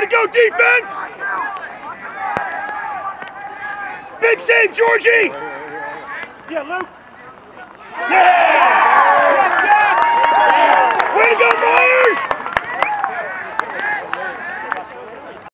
to go, defense! Big save, Georgie! Yeah, Luke. Yeah!